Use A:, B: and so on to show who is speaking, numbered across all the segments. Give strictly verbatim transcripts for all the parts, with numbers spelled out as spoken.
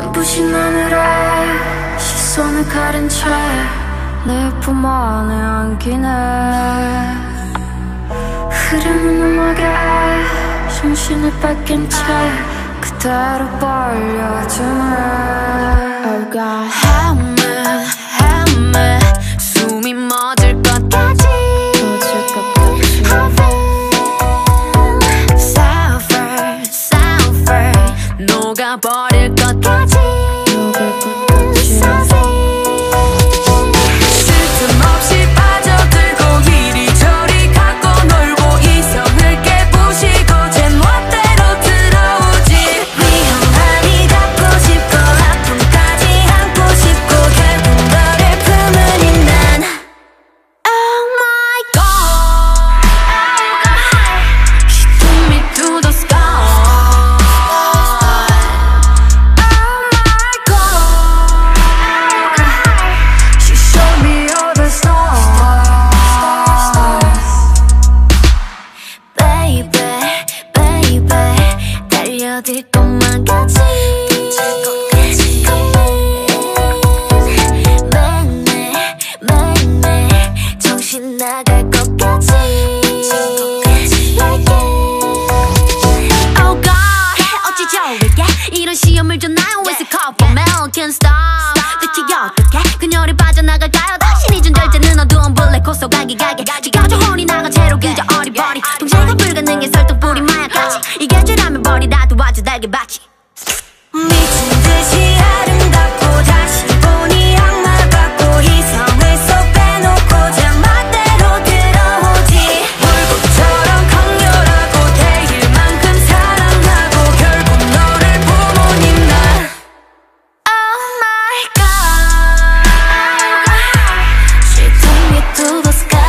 A: 눈부신 하늘에 시선을 가린 채 내 품 안에 안기네. 흐르는 음악에 정신을 뺏긴 채 그대로 벌려주네. Oh God, help me, help me. 숨이 멎을 것 같지. 멎을 것 같지. I feel suffer, suffer. 녹아버릴 것 같지. 녹을 것 같지. 쓸데없이 빠져들고 이리저리 갖고 놀고 이성을 깨부시고 제 멋대로 들어오지. 위험하니 갖고 싶고 아픔까지 안고 싶고 결국 너를 품으니 난 Oh my God, she took me to the sky. 어딜 것만 같이 매일매일 매일매일 정신 나갈 것 같이 like it. Oh God, 어찌 좋을게 이런 시험을 줘 나요. It's a call for mail, can't stop. 대체 어떻게 그녀를 빠져나갈까요? 다시 잊은 절제는 어두운 블랙 호소 가기 가게 지가 저 혼이 나가 채로 그저 어리버리 통제가 불가능해 설득뿌리 마약같이 이게 죄라면 버리라도 와줘 달걀밭이. 미친 듯이 아름답고 다시 보니 악마 같고 이성을 쏙 빼놓고 제 멋대로 들어오지. 불꽃처럼 강렬하고 태일만큼 사랑하고 결국 너를 부모님 난 Oh my God, she took me to the sky.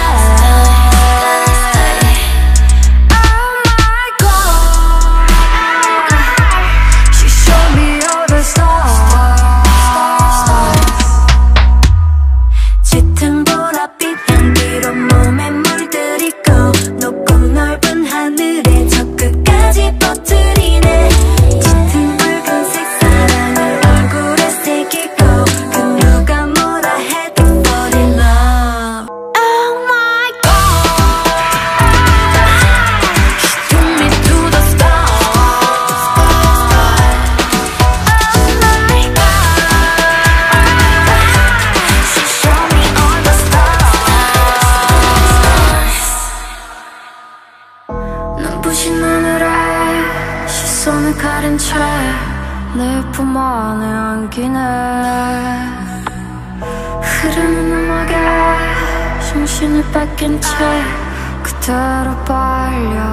A: 눈부신 하늘에 시선을 가린 채 내 품 안에 안기네. 흐르는 음악에 정신을 뺏긴 채 그대로 빨려